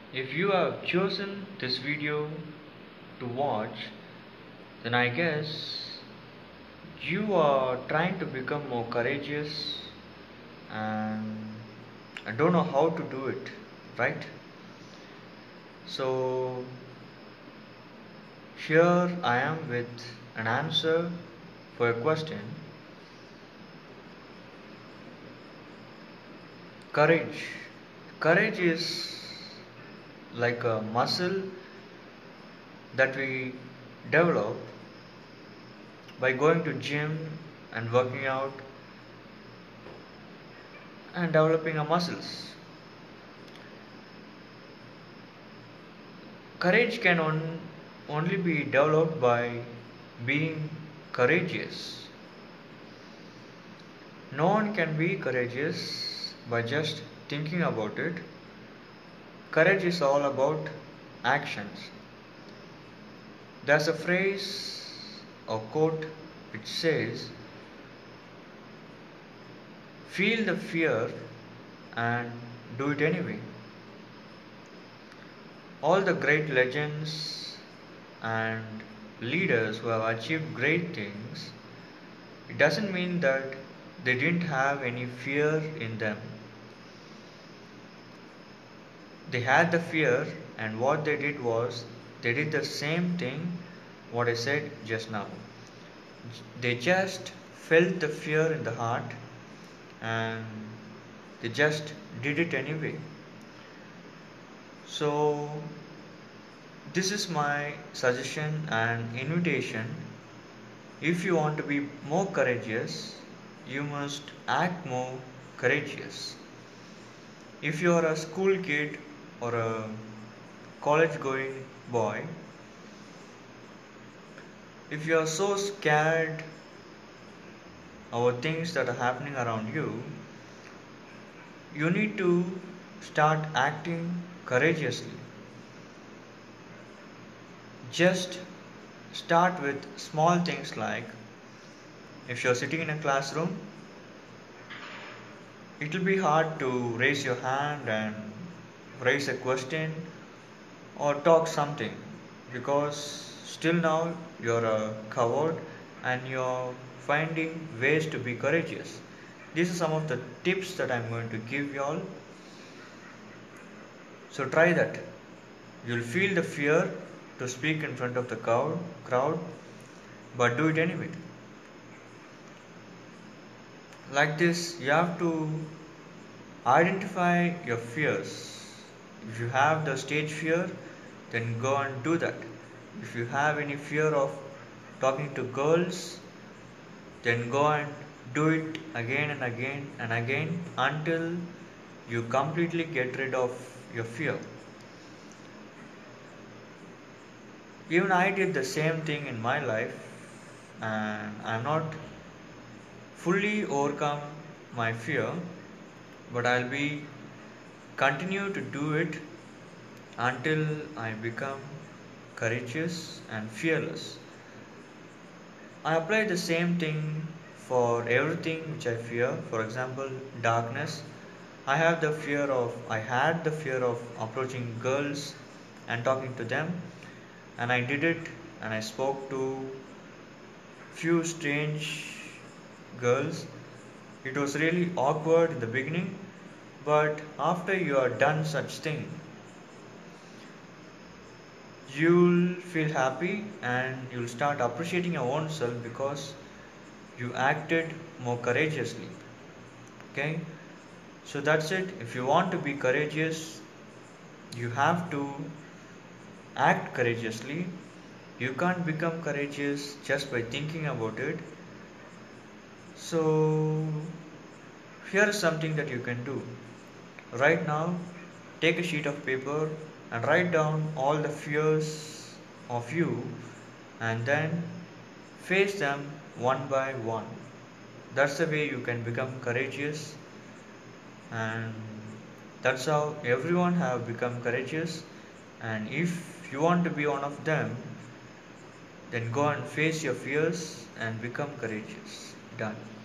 If you have chosen this video to watch, then I guess you are trying to become more courageous and I don't know how to do it, right? So here I am with an answer for a question. Courage. Courage is like a muscle that we develop by going to gym and working out and developing our muscles. Courage can only be developed by being courageous. No one can be courageous by just thinking about it. Courage is all about actions. There's a phrase or quote which says, feel the fear and do it anyway. All the great legends and leaders who have achieved great things, it doesn't mean that they didn't have any fear in them. They had the fear, and what they did was they did the same thing what I said just now. They just felt the fear in the heart and they just did it anyway. So this is my suggestion and invitation. If you want to be more courageous, you must act more courageous. If you are a school kid or a college going boy, if you are so scared about things that are happening around you, you need to start acting courageously. Just start with small things like, if you're sitting in a classroom, it will be hard to raise your hand and raise a question or talk something because still now you're a coward and you're finding ways to be courageous. These are some of the tips that I'm going to give y'all. So try that. You'll feel the fear to speak in front of the crowd, but do it anyway. Like this, you have to identify your fears. If you have the stage fear, then go and do that. If you have any fear of talking to girls, then go and do it again and again and again until you completely get rid of your fear. Even I did the same thing in my life, and I'm not fully overcome my fear, but I'll be continue to do it until I become courageous and fearless. I apply the same thing for everything which I fear. For example, darkness. I had the fear of approaching girls and talking to them, and I did it, and I spoke to few strange girls. It was really awkward in the beginning, but after you are done such thing, you'll feel happy and you'll start appreciating your own self because you acted more courageously. Okay, so that's it. If you want to be courageous, you have to act courageously. You can't become courageous just by thinking about it. So here is something that you can do. Right now, take a sheet of paper and write down all the fears of you and then face them one by one. That's the way you can become courageous, and that's how everyone have become courageous. And if you want to be one of them, then go and face your fears and become courageous. Done.